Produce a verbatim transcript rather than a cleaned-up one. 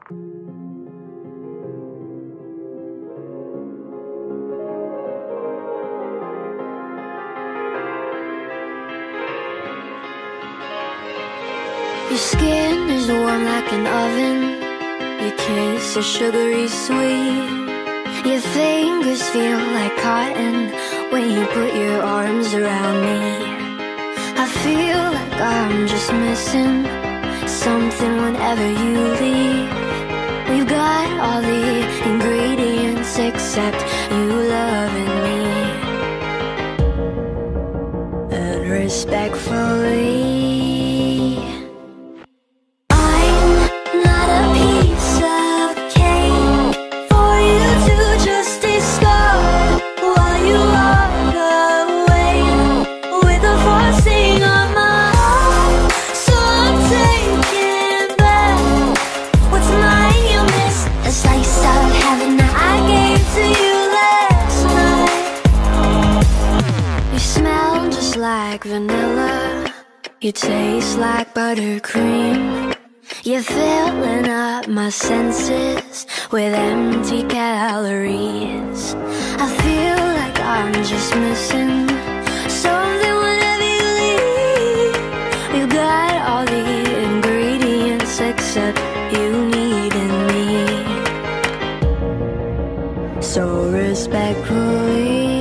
Your skin is warm like an oven. Your kiss is sugary sweet. Your fingers feel like cotton when you put your arms around me. I feel like I'm just missing something whenever you leave. We've got all the ingredients except you loving me. And respectfully, like vanilla, you taste like buttercream. You're filling up my senses with empty calories. I feel like I'm just missing something whenever you leave. We've got all the ingredients except you needing me. So respectfully,